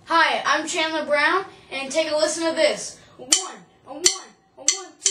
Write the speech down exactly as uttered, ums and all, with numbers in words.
Hi, I'm Chandler Brown, and take a listen to this. One, a one, a one,